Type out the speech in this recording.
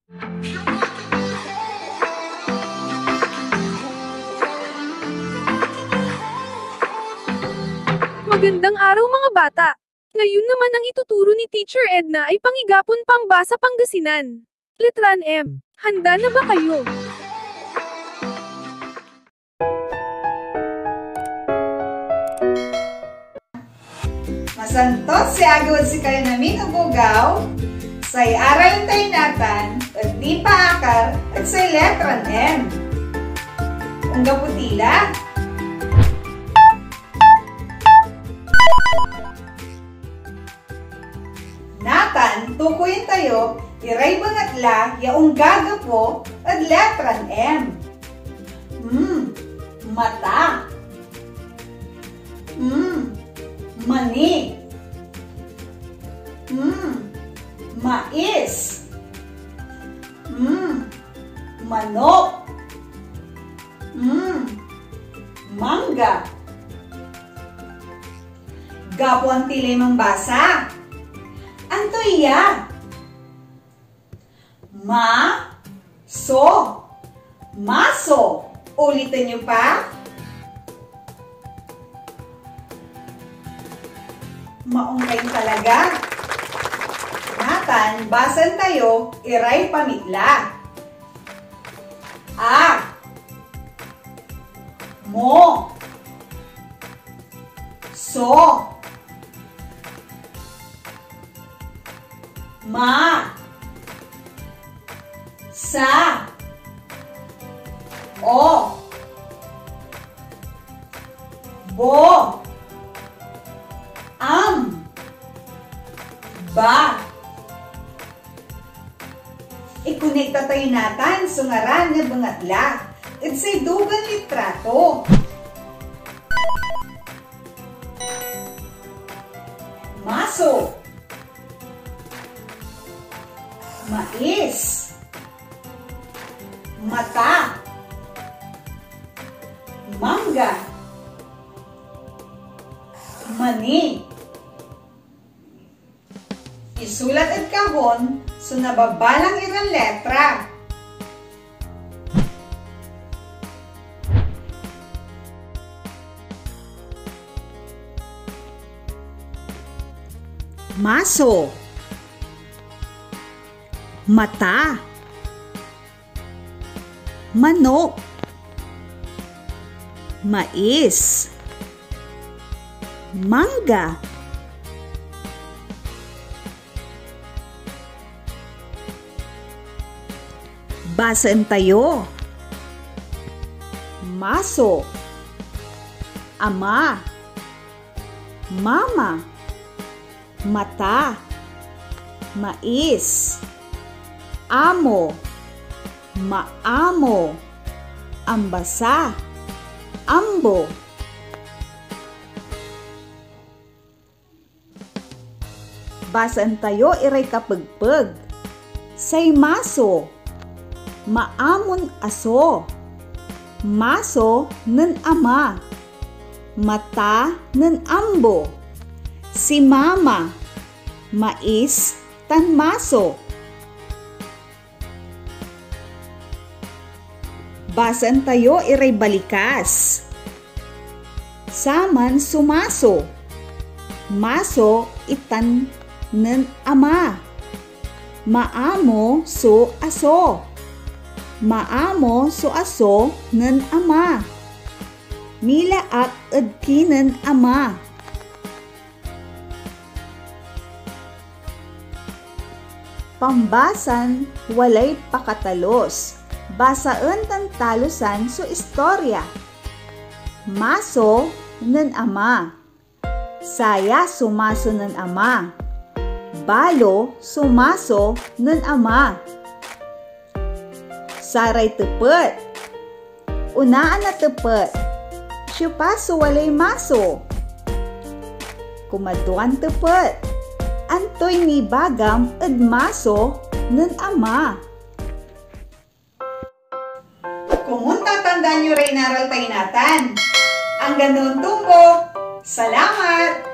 Magandang araw mga bata! Ngayon naman ang ituturo ni Teacher Edna ay Pangigapon Pambasa Pangasinan. Letran M. Handa na ba kayo? Masantot si agawad si kayo namin ubugaw, say Aralin tayo natan, at di paakar, at say Letran M. Ungga putila. Natan, tukuyin tayo, iray bangatla, yaong gagapo, at Letran M. Mata. Mani. Mais. Manok. Mangga. Gapo ang tilay Bumabasa. Antoya. Maso. Ulitin niyo pa. Maungkay talaga. Natan, basan tayo, iray pamitla. So. Sa. Bo. Ba. Ikonekta tayo natan sungaran nga bangatla. At say dugan litrato. Maso. Mais. Mata. Mangga. Mani. Isulat at kahon so nababalang irang letra. Maso. Mata. Manok. Mais. Mangga. Basan tayo. Maso. Ama. Mama. Mata. Mais. Amo. Maamo. Ambasa. Ambo. Basan tayo iray kapagpag. Say maso. Maamon aso. Maso nen ama. Mata nen ambo. Si mama. Mais tan maso. Basan tayo iray balikas. Saman sumaso. Maso itan nen ama. Maamo so aso. Maamo so aso nen ama. Milaak edkinen ama. Pambasan walay pakatalos. Basaan tan talusan so istorya. Maso nen ama. Saya sumaso nen ama. Balo sumaso nen ama. Saray tepet. Unaan na tepet. Siupaso walay maso. Kumaduan tepet. Antoy ni bagam ed maso nen ama. Kumunta tandaan nyo rin aral tayo natan. Ang ganun tumbok. Salamat!